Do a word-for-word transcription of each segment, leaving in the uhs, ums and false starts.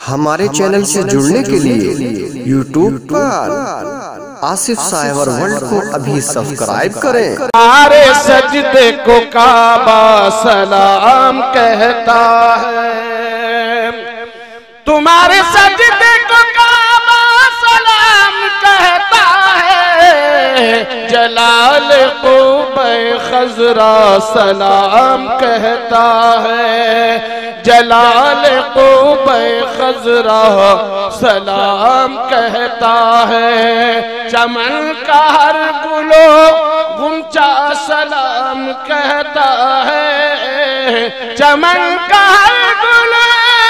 हमारे चैनल से जुड़ने के लिए यूट्यूब पर आसिफ साइबर वर्ल्ड को अभी सब्सक्राइब करें। तुम्हारे सजदे को काबा सलाम कहता है, तुम्हारे सजदे को काबा सलाम कहता है, जलाल क़ुबे खज़रा सलाम कहता है, जलाल क़ुबे खज़रा सलाम कहता है, चमन का हर गुलो गुंचा सलाम कहता है, चमन का हर गुलो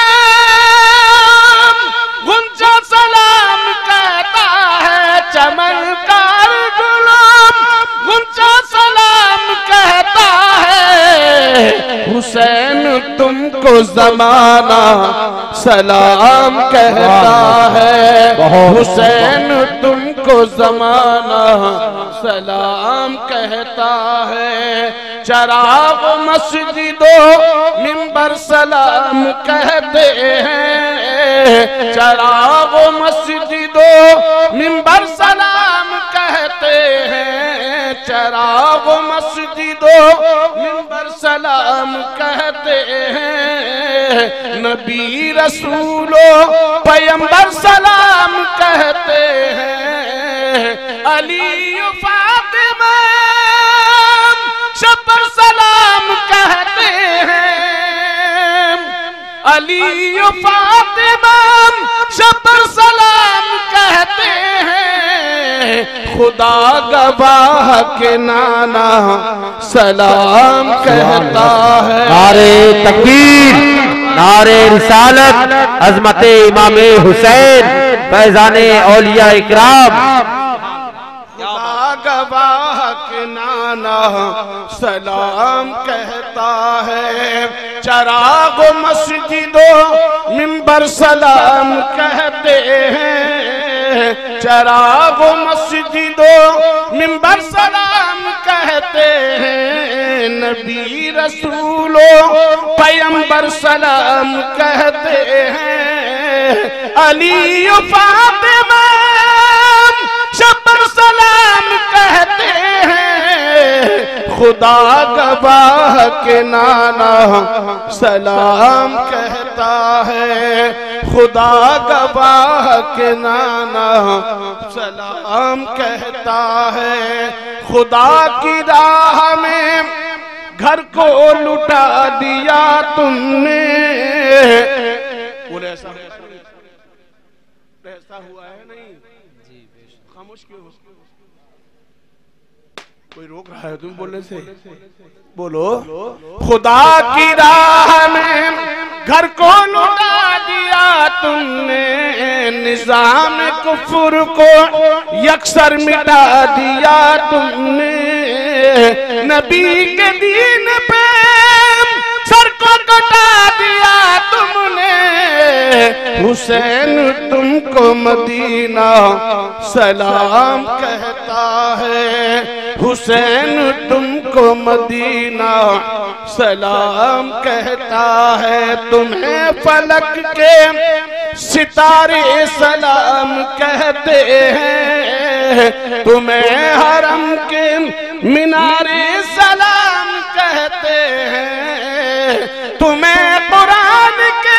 गुंचा सलाम कहता है, चमन का हर गुलो गुंचा सलाम कहता है, हुसैन तुमको ज़माना सलाम कहता है, हुसैन तुमको ज़माना सलाम कहता है, चराग मस्जिदों मिंबर सलाम कहते हैं, चराग मस्जिदों मिंबर सलाम कहते हैं, चराग मस्जिदों मिंबर सलाम कहते हैं, नबी रसूलो पैगंबर सलाम कहते हैं, अली फातिमा शब्बर सलाम कहते हैं, अली फातिमा शब्बर सलाम कहते हैं, खुदा गवाह के नाना सलाम कहता है। नारे तकबीर, नारे रिसालत, अज़मते इमाम हुसैन फैज़ाने औलिया इकराम। खुदा गवाह के नाना सलाम कहता है, चराग मस्जिदों मिंबर सलाम कहते हैं, चराग मस्जिदों मिंबर सलाम कहते हैं, नबी रसूलों पैगंबर सलाम कहते हैं, अली फातिमा शब्बर सलाम कहते हैं, खुदा गवाह के नाना सलाम कहता है, खुदा गवाह के नाना सलाम कहता है, खुदा की राह में घर को लुटा दिया तुमने। बोले ऐसा ऐसा हुआ है नहीं? खामोश क्यों? कोई रोक रहा है तुम बोलने से? बोलो। खुदा की राह में घर को लुटा दिया तुमने, निजाम कुफ्र को यकसर मिटा दिया तुमने, नबी के दीन पे सर को कटा दिया तुमने, हुसैन तुमको मदीना सलाम कहता है, हुसैन तुमको मदीना सलाम कहता है, तुम्हें फलक के सितारे सलाम कहते हैं, तुम्हें हरम के मीनारे सलाम कहते हैं, तुम्हें कुरान के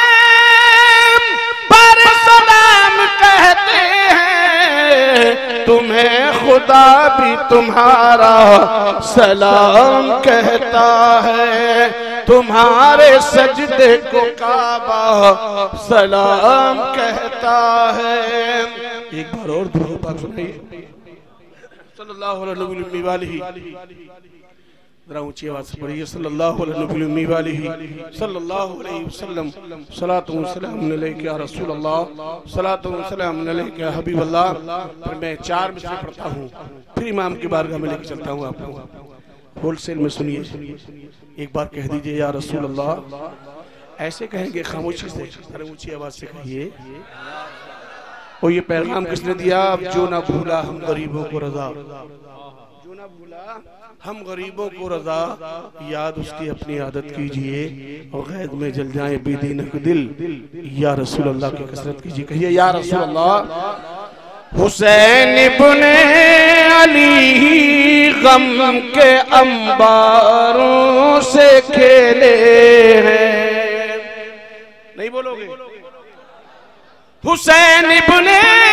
पर सलाम कहते हैं, तुम्हें खुदा भी तुम्हारा सलाम कहता है, तुम्हारे सजदे को काबा सलाम कहता है। एक बार और दुरूद पाक सुनाइए सल्लल्लाहु अलैहि वालिही, जरा ऊंची आवाज से पढ़िए सल्लल्लाहु अलैहि सल्लल्लाहु अलैहि वसल्लम, सलातु व सलाम अलैका या रसूल अल्लाह, सलातु व सलाम अलैका या हबीब अल्लाह। फिर मैं चार मिसरे पढ़ता हूँ, फिर इमाम की बारगाह में लेकर चलता हूँ आपको। होलसेल में सुनिए, एक बार कह दीजिए या रसूल अल्लाह। ऐसे कहेंगे खामोशी से, अरे ऊंची आवाज से कहिए और ये पैगाम किसने दिया? जो ना भूला हम गरीबों को रजा, जो ना भूला हम गरीबों को रजा, याद उसकी अपनी आदत कीजिए और गैद में जल जाए बेदीनक दिल, या रसूल अल्लाह की कसरत कीजिए। कहिए या रसूल अल्लाह। हुसैन इब्ने अली गम के अंबारों से खेले हैं, नहीं बोलोगे? हुसैन इब्ने